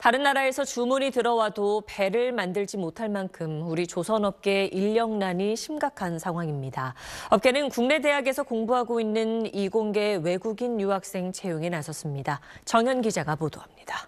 다른 나라에서 주문이 들어와도 배를 만들지 못할 만큼 우리 조선업계 인력난이 심각한 상황입니다. 업계는 국내 대학에서 공부하고 있는 이공계 외국인 유학생 채용에 나섰습니다. 정현 기자가 보도합니다.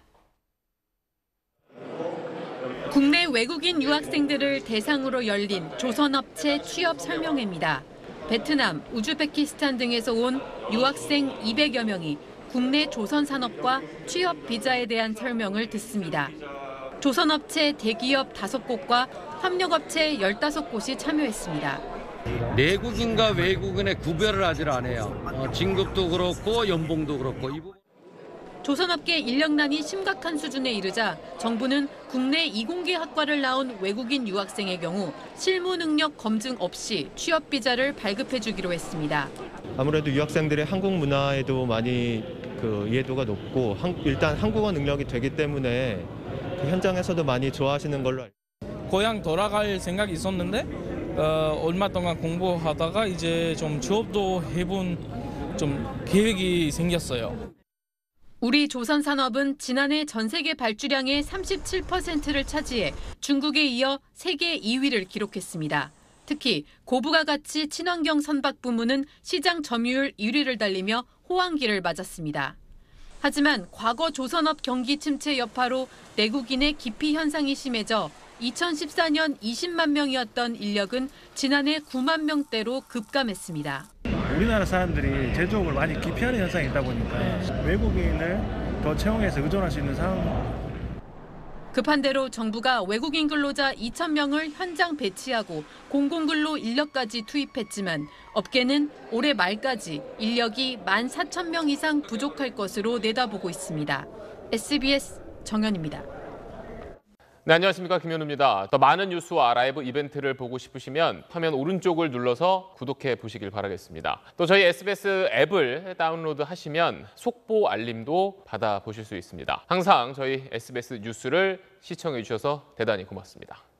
국내 외국인 유학생들을 대상으로 열린 조선업체 취업 설명회입니다. 베트남, 우즈베키스탄 등에서 온 유학생 200여 명이 국내 조선산업과 취업 비자에 대한 설명을 듣습니다. 조선업체 대기업 5곳과 협력업체 15곳이 참여했습니다. 내국인과 외국인의 구별을 아직 안 해요. 진급도 그렇고 연봉도 그렇고. 조선업계 인력난이 심각한 수준에 이르자 정부는 국내 이공계 학과를 나온 외국인 유학생의 경우 실무 능력 검증 없이 취업 비자를 발급해 주기로 했습니다. 아무래도 유학생들의 한국 문화에도 많이 이해도가 높고 일단 한국어 능력이 되기 때문에 현장에서도 많이 좋아하시는 걸로 알고 있습니다. 고향 돌아갈 생각이 있었는데 얼마 동안 공부하다가 이제 좀 취업도 해본 좀 계획이 생겼어요. 우리 조선산업은 지난해 전 세계 발주량의 37%를 차지해 중국에 이어 세계 2위를 기록했습니다. 특히 고부가 가치 친환경 선박 부문은 시장 점유율 1위를 달리며 호황기를 맞았습니다. 하지만 과거 조선업 경기 침체 여파로 내국인의 기피 현상이 심해져 2014년 20만 명이었던 인력은 지난해 9만 명대로 급감했습니다. 우리나라 사람들이 제조업을 많이 기피하는 현상이 있다 보니까 외국인을 더 채용해서 의존할 수 있는 상황. 급한 대로 정부가 외국인 근로자 2,000명을 현장 배치하고 공공근로 인력까지 투입했지만 업계는 올해 말까지 인력이 14,000명 이상 부족할 것으로 내다보고 있습니다. SBS 정현입니다. 네, 안녕하십니까. 김현우입니다. 더 많은 뉴스와 라이브 이벤트를 보고 싶으시면 화면 오른쪽을 눌러서 구독해 보시길 바라겠습니다. 또 저희 SBS 앱을 다운로드 하시면 속보 알림도 받아보실 수 있습니다. 항상 저희 SBS 뉴스를 시청해 주셔서 대단히 고맙습니다.